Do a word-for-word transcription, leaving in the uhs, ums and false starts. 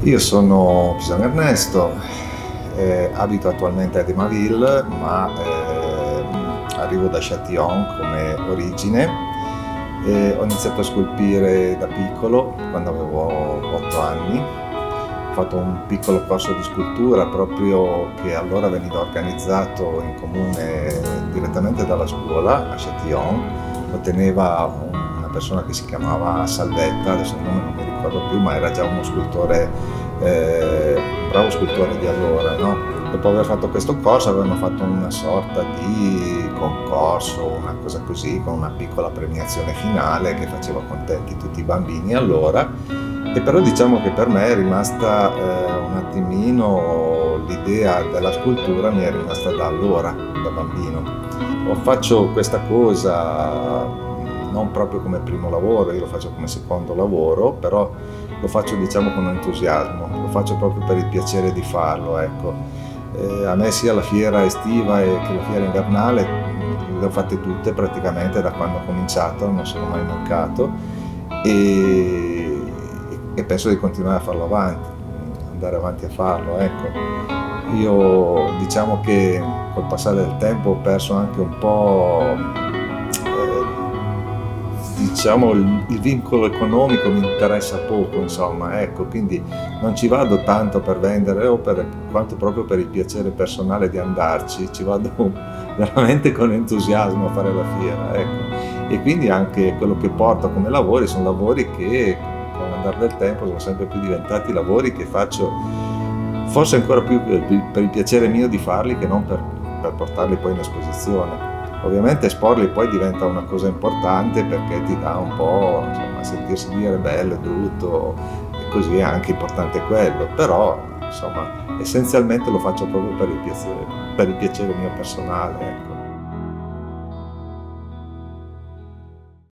Io sono Pisano Ernesto, eh, abito attualmente a Demaville, ma eh, arrivo da Châtillon come origine. Eh, ho iniziato a scolpire da piccolo, quando avevo otto anni. Ho fatto un piccolo corso di scultura proprio che allora veniva organizzato in comune direttamente dalla scuola a Châtillon. Lo teneva una persona che si chiamava Salvetta, adesso il nome non mi ricordo più, ma era già uno scultore, eh, un bravo scultore di allora, no? Dopo aver fatto questo corso avevano fatto una sorta di concorso, una cosa così, con una piccola premiazione finale che faceva contenti tutti i bambini allora. E però diciamo che per me è rimasta eh, un attimino l'idea della scultura, mi è rimasta da allora, da bambino. O faccio questa cosa non proprio come primo lavoro, io lo faccio come secondo lavoro, però lo faccio diciamo con entusiasmo, lo faccio proprio per il piacere di farlo, ecco. Eh, a me sia la fiera estiva che la fiera invernale le ho fatte tutte praticamente da quando ho cominciato, non sono mai mancato e, e penso di continuare a farlo avanti, andare avanti a farlo, ecco. Io diciamo che col passare del tempo ho perso anche un po' diciamo il, il vincolo economico, mi interessa poco, insomma, ecco, quindi non ci vado tanto per vendere opere quanto proprio per il piacere personale di andarci, ci vado veramente con entusiasmo a fare la fiera, ecco. E quindi anche quello che porto come lavori sono lavori che con l'andare del tempo sono sempre più diventati lavori che faccio forse ancora più per il piacere mio di farli che non per, per portarli poi in esposizione. Ovviamente esporli poi diventa una cosa importante perché ti dà un po', insomma, sentirsi dire bello e brutto e così è anche importante quello, però insomma essenzialmente lo faccio proprio per il piacere, per il piacere mio personale, ecco.